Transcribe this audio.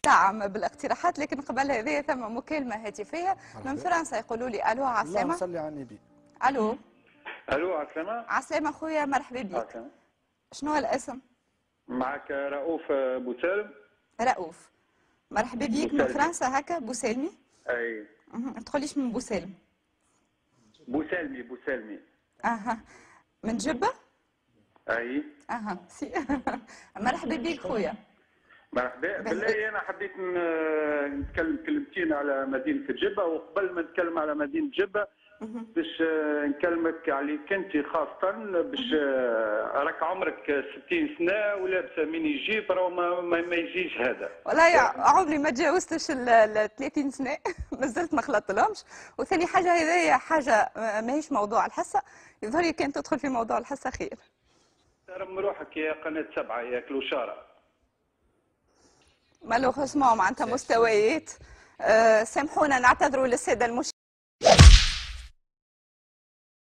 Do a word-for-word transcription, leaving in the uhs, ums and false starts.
دعم بالاقتراحات، لكن قبل هذه ثم مكالمه هاتفيه من فرنسا يقولوا لي الو عسلامه. اللهم صل على النبي. الو الو عسلامة. عسلامه خويا، مرحبا بك. عسلامة. شنو الاسم؟ معك رؤوف بوسالم. رؤوف، مرحبا بك من فرنسا هكا. بوسالمي. اي. ما تقوليش من بوسالم. بوسالمي بوسالمي. اها، من جبه. اي. اها سي. مرحبا بك خويا. مرحبا. بالله انا حبيت نتكلم كلمتين على مدينه جبه، وقبل ما نتكلم على مدينه جبه باش نكلمك عليك انت خاصه، باش راك عمرك ستين سنه ولابسه ميني جيب، راهو ما, ما يجيش هذا. والله عمري ما تجاوزتش ال ثلاثين سنه، مازلت ما خلطتلهمش. وثاني حاجه هذايا حاجه ماهيش موضوع الحصه، يظهر لي كان تدخل في موضوع الحصه خير. ترم روحك يا قناه سبعه يا كلوشاره. مالوغوزمون معناتها مستويات. أه سامحونا نعتذروا للساده المشاهدين.